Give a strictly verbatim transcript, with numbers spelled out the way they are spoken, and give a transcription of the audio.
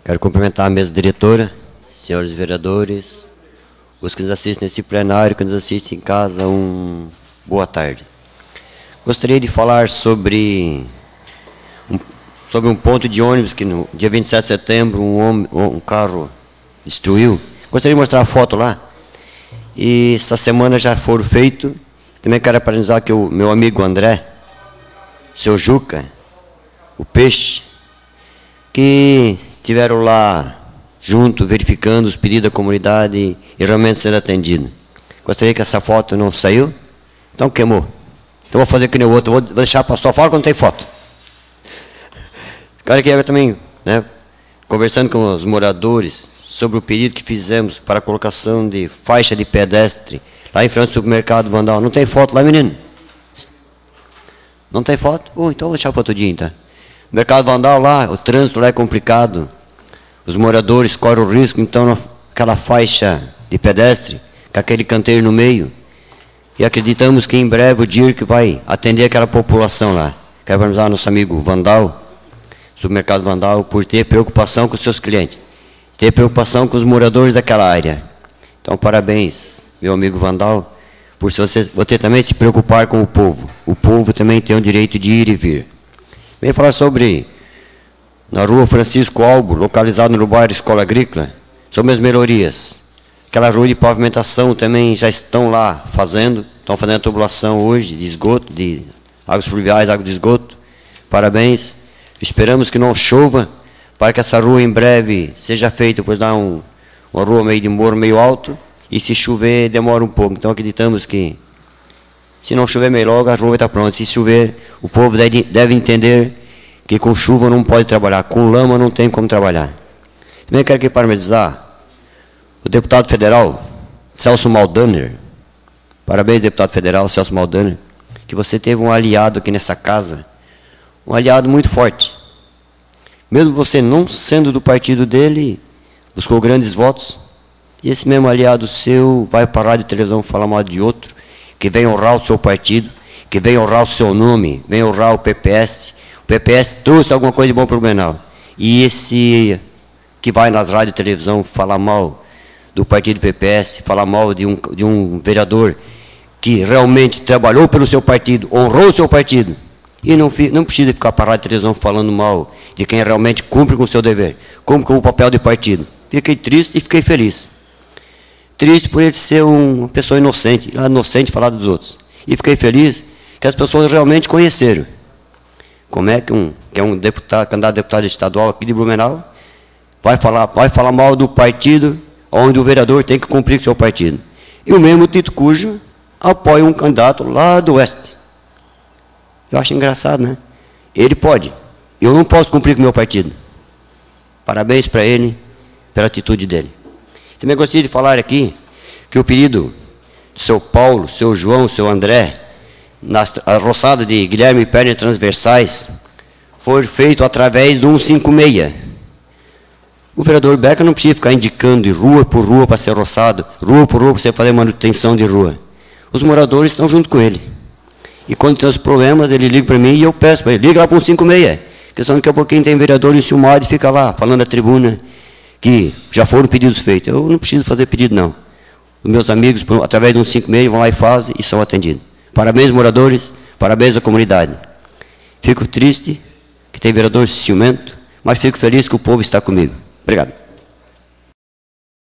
Quero cumprimentar a mesa diretora, senhores vereadores, os que nos assistem nesse plenário, que nos assistem em casa, um boa tarde. Gostaria de falar sobre um, sobre um ponto de ônibus que no dia vinte e sete de setembro um, um carro destruiu. Gostaria de mostrar a foto lá. E essa semana já foram feitos. Também quero parabenizar aqui o meu amigo André, seu Juca, o Peixe, que estiveram lá junto, verificando os pedidos da comunidade e realmente sendo atendido. Gostaria que essa foto não saiu, então queimou. Então vou fazer que nem o outro, vou deixar para só fora quando tem foto. Quero que também, né, conversando com os moradores sobre o pedido que fizemos para a colocação de faixa de pedestre lá em frente ao supermercado Vandal. Não tem foto lá, menino? Não tem foto? Uh, então vou deixar para outro dia, então. Mercado Vandal lá, o trânsito lá é complicado. Os moradores correm o risco, então, aquela faixa de pedestre, com aquele canteiro no meio. E acreditamos que em breve o D I R C vai atender aquela população lá. Quero parabenizar nosso amigo Vandal, supermercado Vandal, por ter preocupação com os seus clientes. Ter preocupação com os moradores daquela área. Então, parabéns, meu amigo Vandal, por você, você também se preocupar com o povo. O povo também tem o direito de ir e vir. Vem falar sobre, na rua Francisco Albo, localizado no bairro Escola Agrícola, sobre as melhorias. Aquela rua de pavimentação também já estão lá fazendo, estão fazendo a tubulação hoje de esgoto, de águas fluviais, água de esgoto. Parabéns. Esperamos que não chova, para que essa rua em breve seja feita, pois dá um, uma rua meio de morro, meio alto, e se chover demora um pouco. Então acreditamos que, se não chover meio logo, a rua vai estar pronta. Se chover, o povo deve, deve entender que com chuva não pode trabalhar, com lama não tem como trabalhar. Também quero aqui parabenizar o deputado federal, Celso Maldaner. Parabéns, deputado federal, Celso Maldaner, que você teve um aliado aqui nessa casa, um aliado muito forte. Mesmo você não sendo do partido dele, buscou grandes votos, e esse mesmo aliado seu vai para a rádio e televisão falar mal de outro, que vem honrar o seu partido, que vem honrar o seu nome, vem honrar o P P S. O P P S trouxe alguma coisa de bom para o Blumenau. E esse que vai nas rádios e televisão falar mal do partido P P S, falar mal de um, de um vereador que realmente trabalhou pelo seu partido, honrou o seu partido, e não, não precisa ficar para a rádio e televisão falando mal de quem realmente cumpre com o seu dever, cumpre com o papel de partido. Fiquei triste e fiquei feliz. Triste por ele ser uma pessoa inocente, inocente falar dos outros. E fiquei feliz que as pessoas realmente conheceram. Como é que um, que é um deputado, candidato a deputado estadual aqui de Blumenau, vai falar, vai falar mal do partido onde o vereador tem que cumprir com o seu partido. E o mesmo Tito Cujo apoia um candidato lá do oeste. Eu acho engraçado, né? Ele pode. Eu não posso cumprir com o meu partido. Parabéns para ele, pela atitude dele. Também gostaria de falar aqui que o pedido do seu Paulo, seu João, seu André, na roçada de Guilherme Pernas Transversais, foi feito através do cento e cinquenta e seis. O vereador Beca não precisa ficar indicando de rua por rua para ser roçado, rua por rua para você fazer manutenção de rua. Os moradores estão junto com ele. E quando tem os problemas, ele liga para mim e eu peço para ele, liga lá para o cento e cinquenta e seis. Questão de que a pouquinho tem vereador enciumado e fica lá, falando da tribuna, que já foram pedidos feitos. Eu não preciso fazer pedido, não. Os meus amigos, através do cento e cinquenta e seis, vão lá e fazem e são atendidos. Parabéns, moradores, parabéns à comunidade. Fico triste que tem vereador ciumento, mas fico feliz que o povo está comigo. Obrigado.